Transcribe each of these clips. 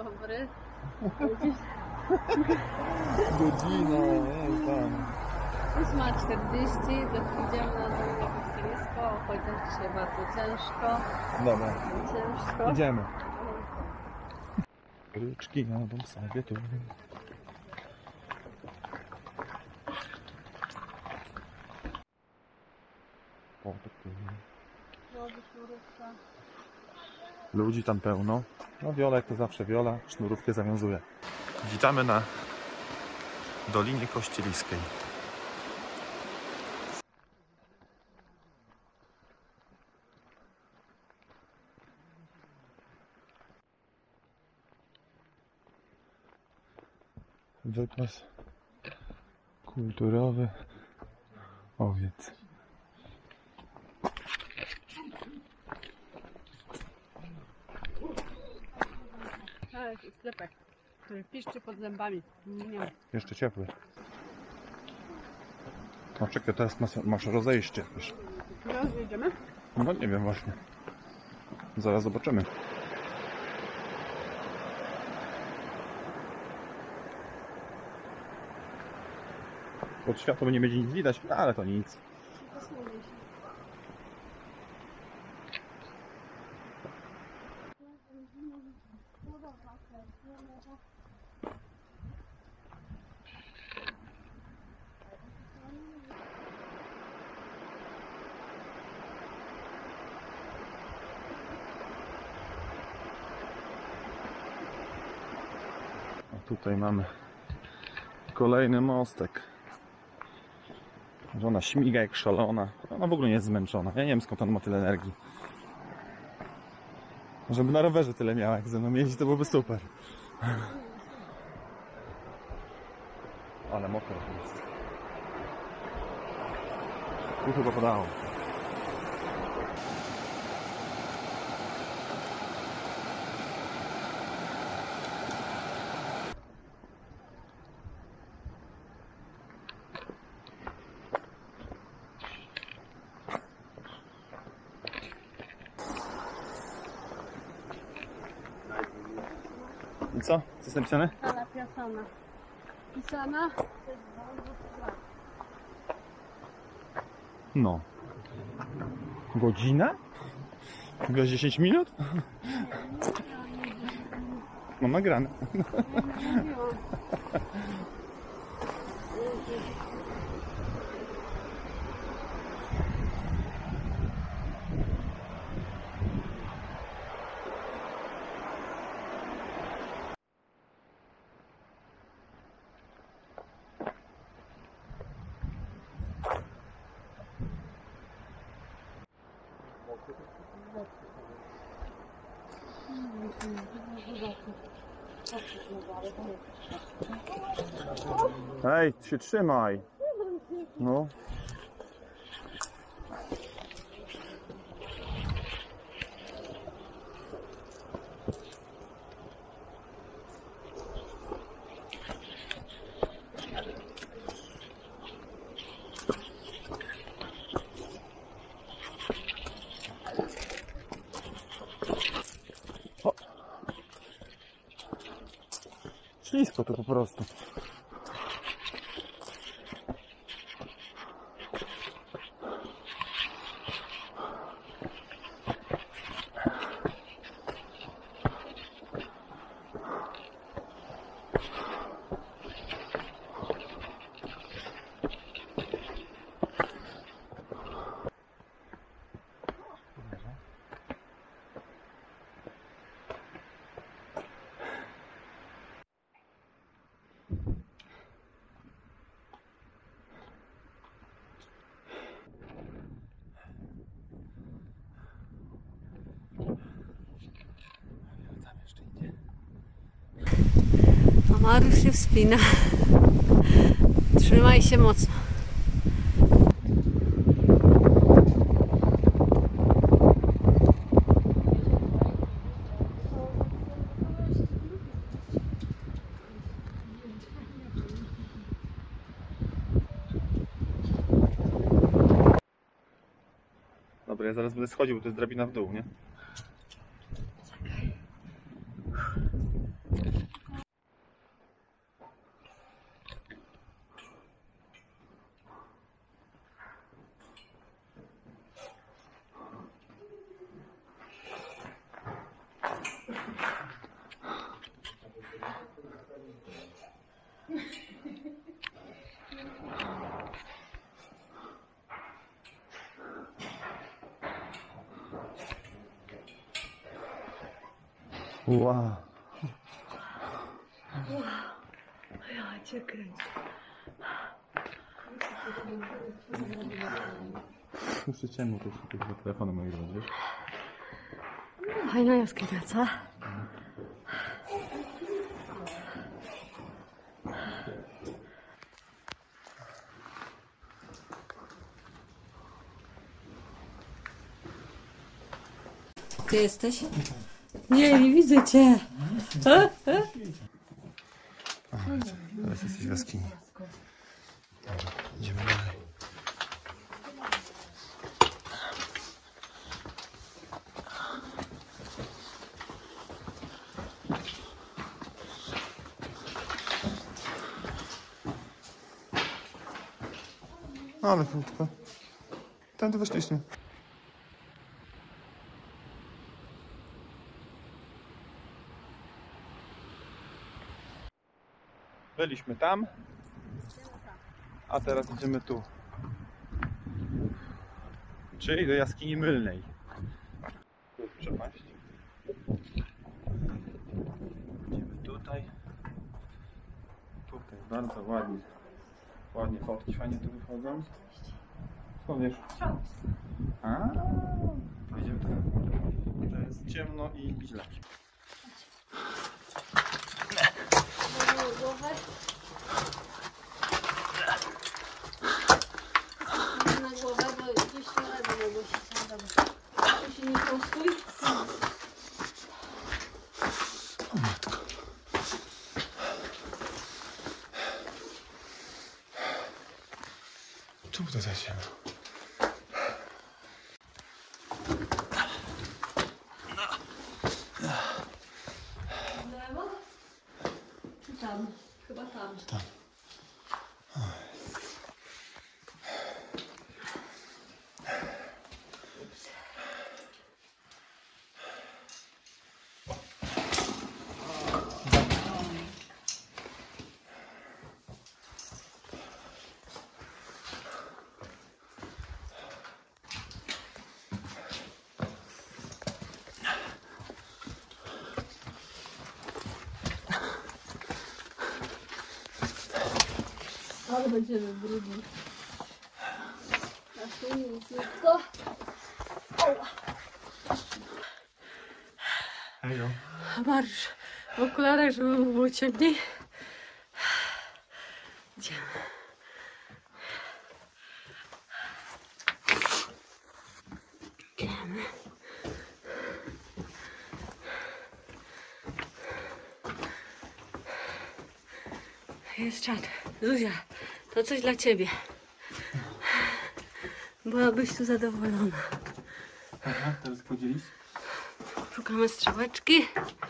dobry. Godzina, jest tam. 8:40, idziemy na Dolne Kościelisko, chociaż dzisiaj bardzo ciężko. Dobra, Ciężko. idziemy. Ryczki jadą sobie tu. O, to tu. Ludzi tam pełno. No Wiola, jak to zawsze Wiola, sznurówkę zawiązuje. Witamy na Dolinie Kościeliskiej. Wypas kulturowy owiec. Tak, sklepek, który piszczy pod zębami. Nie. Jeszcze ciepły. No czekaj, teraz masz rozejście. Wiesz. Teraz jedziemy? No nie wiem właśnie. Zaraz zobaczymy. Pod światłem nie będzie nic widać, ale to nic. A tutaj mamy kolejny mostek. Żona śmiga jak szalona. Ona w ogóle nie jest zmęczona. Ja nie wiem, skąd on ma tyle energii. Żeby na rowerze tyle miała, jak ze mną jeździ, to byłoby super. Ale mokro jest. Tu chyba padało. I co? Co jest napisane? Ala Piasana. Pisana? No. Godzina? Chyba 10 minut? Mam nagrane. Ej, się trzymaj. No. O. Ślisko to po prostu. A Mariusz się wspina. Trzymaj się mocno. Dobra, ja zaraz będę schodził, bo to jest drabina w dół, nie? Wow. Ja cię kręcę. Jeszcze ciemno, to już telefonu mojego wiesz? Fajna jaskinia, co? Ty jesteś? Nie widzę cię. Teraz jesteś w jaskini. Dobra, idziemy dalej. Ale krótko. Tędy weszliśmy. Byliśmy tam, a teraz idziemy tu. Czyli do jaskini mylnej. Tu jest przepaść. Idziemy tutaj. Tutaj bardzo ładnie. Ładnie fotki fajnie tu wychodzą. Skąd wiesz? A, to idziemy teraz. To jest ciemno i źle. Na głowę, bo gdzieś to lepiej mogło się tam dobrze. To się nie prostuj. O matko. Czemu to za ciemno? W lewo? Czy tam? Chyba tam. Tam. Ale będziemy brudni. Na tu nic tylko. Hejo. Marsz w okularach, żeby mu było ciemniej. Idziemy. Idziemy. Jest czat. Zuzia, to coś dla ciebie. Byłabyś tu zadowolona. Aha, teraz podzielić? Szukamy strzałeczki.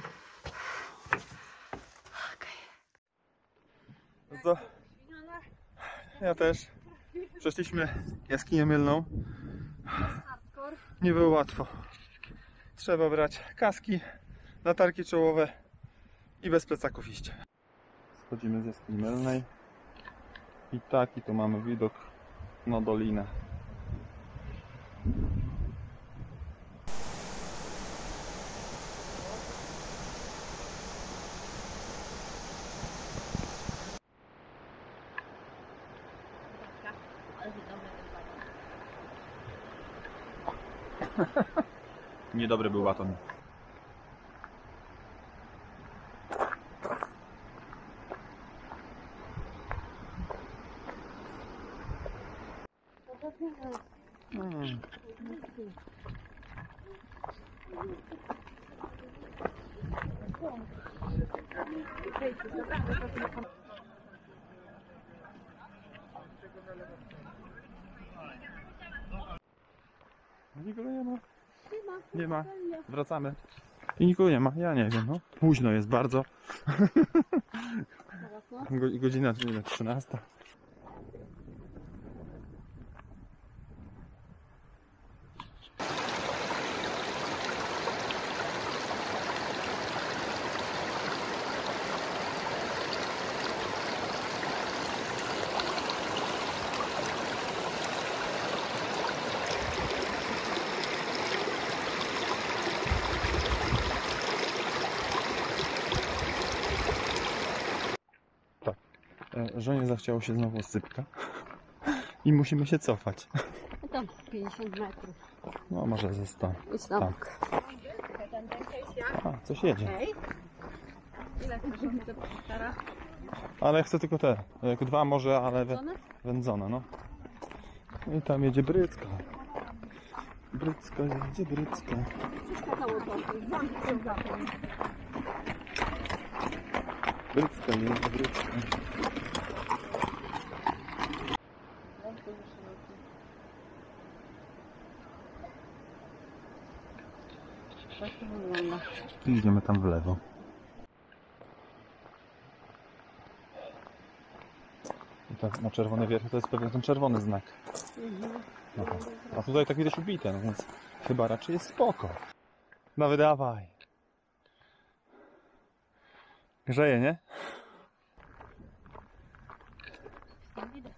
Co? Ja też. Przeszliśmy jaskinię mylną. Nie było łatwo. Trzeba brać kaski, latarki czołowe i bez plecaków iść. Schodzimy z jaskini mylnej. I taki tu mamy widok na dolinę. Niedobry był baton. Nikogo nie ma. Nie ma. Wracamy. I nikogo nie ma. Ja nie wiem. No. Późno jest bardzo. Godzina 13. Żonie zachciało się znowu sypka i musimy się cofać. No tam 50 metrów. No może ze 100. I znowu. A, coś jedzie. Ile chcesz od tego stara? Ale chcę tylko te, jak 2 może, ale Wędzone? wędzone, no. I tam jedzie Brycka. Brycka jedzie, Brycka. Przeszkadzało to. Zamki są zapomnieć. Brycka jedzie, Brycka. Tak to wygląda. I idziemy tam w lewo. I tak na czerwone wierchy to jest pewnie ten czerwony znak. Aha. A tutaj tak widać ubite, no więc chyba raczej jest spoko. No wydawaj. Grzeje, nie? Tam widać.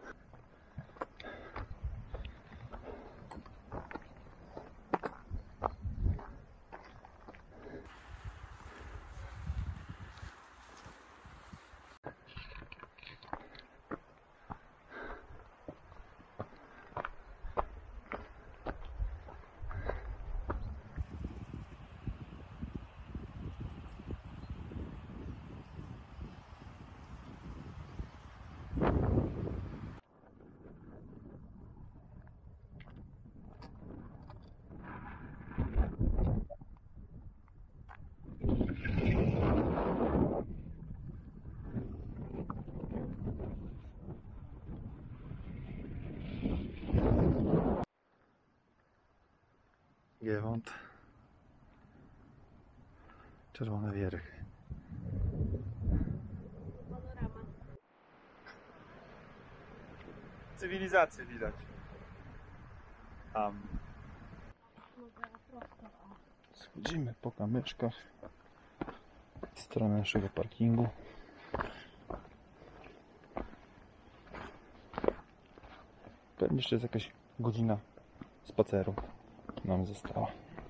Giewont. Czerwone wierchy. Panorama. Cywilizację widać. Tam. Schodzimy po kamyczkach w stronę naszego parkingu. Pewnie jeszcze jest jakaś godzina spaceru nam została.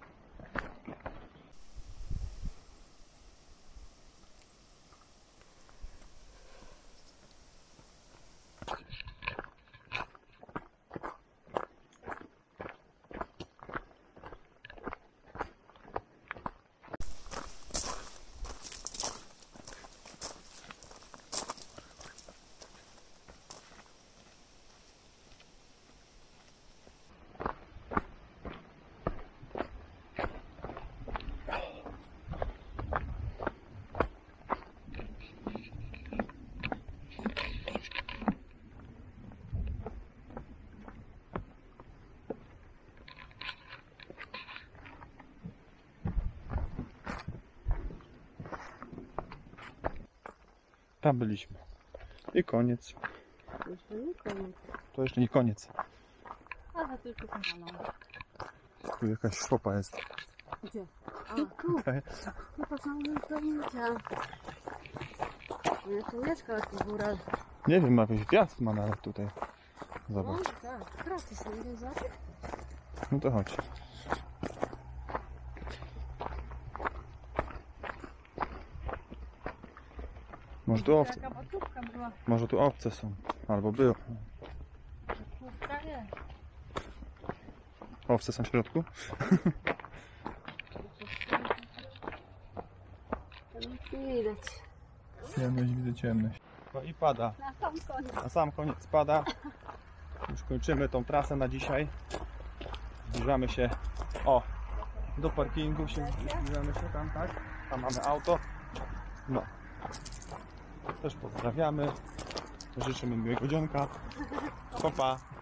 Tam byliśmy. I koniec. Jeszcze nie koniec. To jeszcze nie koniec. Ale tylko kanał. Tu jakaś szwopa jest. Gdzie? A, tu. Tutaj. No to są zdjęcia. Jeszcze mieszka tu góra. Nie wiem, jakiś gwiazd ma nawet tutaj. No Zobacz. tak, pracy są, idę za tym. No to chodź. Może tu owce, Jaka batówka była. może tu owce są. Albo były. Batówka nie. Owce są w środku? To nic nie widać. Ciemność, widzę ciemność. No i pada. Na sam koniec. Na sam koniec pada. Już kończymy tą trasę na dzisiaj. Zbliżamy się do parkingu. Zbliżamy się tam, tak? Tam mamy auto. No. Też pozdrawiamy. Życzymy miłego dzionka. Pa, pa.